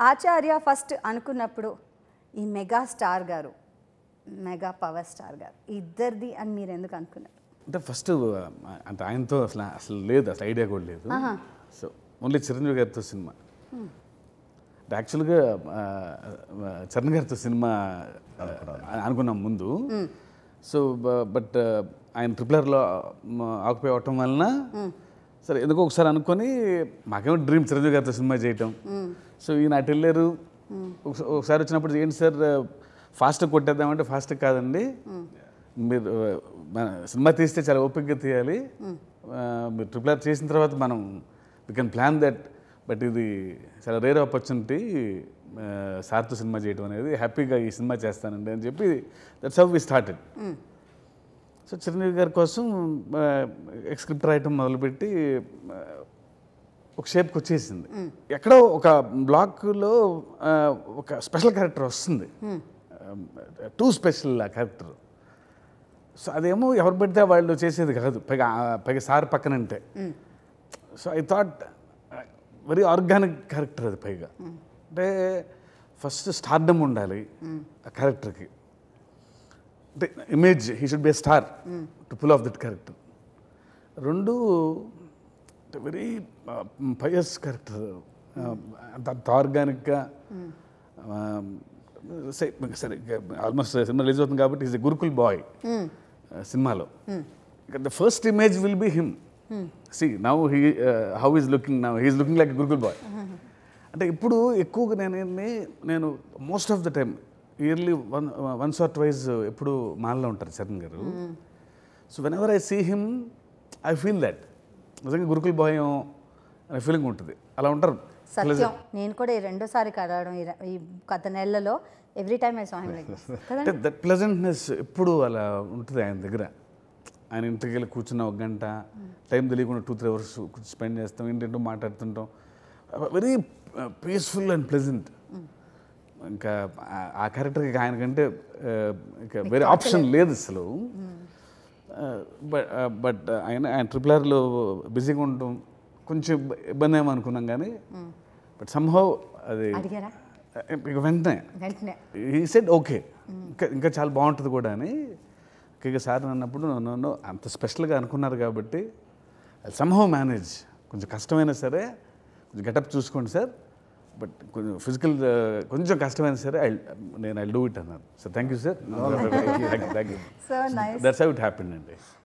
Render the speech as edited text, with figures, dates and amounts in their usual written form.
ఆచార్య first అనుకున్నప్పుడు ఈ megastar గారు, మెగా పవర్ స్టార్ గారు ఇద్దరిది అని మీరు ఎందుకు అనుకున్నారు? అంటే ఫస్ట్ అంటే ఆయనతో అసలు లేదు, అసలు ఐడియా కూడా లేదు. సో ఓన్లీ చిరంజీవి గారితో సినిమా. అంటే యాక్చువల్గా చరణ్ గారితో సినిమా అనుకున్నాం ముందు. సో బట్ ఆయన ట్రిపులర్లో ఆక్యుపై అవటం వలన సరే ఎందుకో ఒకసారి అనుకొని మాకేమో డ్రీమ్ చిరంజీవి గారితో సినిమా చేయటం. సో ఈయన అటు వెళ్ళారు. ఒకసారి వచ్చినప్పుడు ఏంటి సార్ ఫాస్ట్గా కొట్టేద్దామంటే ఫాస్ట్ కాదండి, మీరు సినిమా తీస్తే చాలా ఓపికగా తీయాలి, మీరు ట్రిపులర్ చేసిన తర్వాత మనం we can plan that, but ఇది చాలా రేర్ ఆపర్చునిటీ సార్తో సినిమా చేయడం అనేది, హ్యాపీగా ఈ సినిమా చేస్తానండి అని చెప్పి that's how we started. So Chiranjeevi garu కోసం స్క్రిప్ట్ రాయటం మొదలుపెట్టి ఒక షేప్కి వచ్చేసింది. ఎక్కడో ఒక బ్లాక్లో ఒక స్పెషల్ క్యారెక్టర్ వస్తుంది, టూ స్పెషల్ ఆ క్యారెక్టర్. సో అదేమో ఎవరు పెడితే వాళ్ళు చేసేది కాదు, పైగా సార్ పక్కనంటే. So I thought very organic character అది. పైగా అంటే ఫస్ట్ స్టార్డమ్ ఉండాలి ఆ క్యారెక్టర్కి, అంటే image, he should be a star to pull off that character. రెండు వెరీ పయస్ క్యారెక్టర్, అంత ఆర్గానిక్గా. సరే ఆల్మోస్ట్ సినిమా రిలీజ్ అవుతుంది కాబట్టి ఈజ్ ఎ గురుకుల్ బాయ్ సినిమాలో. The first image will be him. C now how is looking, now he is looking like Gurukul boy. అంటే ఇప్పుడు ఎక్కువగా నేను most of the time yearly once or twice ఎప్పుడు మాల్లో ఉంటారు Charan garu. So whenever I see him I feel that నిజంగా Gurukul bye అనే feeling ఉంటుంది. అలా ఉంటారు. సత్యం, నేను కూడా ఈ రెండోసారి కలవడం ఈ గత నెలలో every time I saw him like అంటే దట్ ప్లెజెంట్నెస్ ఎప్పుడు అలా ఉంటుంది ఆయన దగ్గర. ఆయన ఇంటికి వెళ్ళి కూర్చున్న ఒక గంట టైం తెలియకుండా 2-3 అవర్స్ స్పెండ్ చేస్తాం, ఇంటింటూ మాట్లాడుతుంటాం. Very peaceful and pleasant. ఇంకా ఆ క్యారెక్టర్కి ఆయనకంటే ఇంకా వేరే ఆప్షన్ లేదు అసలు. బట్ ఆయన ట్రిపులర్లో బిజీగా ఉండటం కొంచెం ఇబ్బంది ఏమో అనుకున్నాం, కానీ బట్ సమ్హౌ అది ఇక వెంటనే ఈ సెడ్ ఓకే, ఇంకా చాలా బాగుంటుంది కూడా అని. ఇక సార్ అన్నప్పుడు నన్ను అంత స్పెషల్గా అనుకున్నారు కాబట్టి సమ్హౌ మేనేజ్. కొంచెం కష్టమైనా సరే కొంచెం గెటప్ చూసుకోండి సార్, బట్ కొంచెం ఫిజికల్ కొంచెం కష్టమైనా సరే ఐ డూ ఇట్ అన్నారు. So thank you sir, that's how it happened అండి.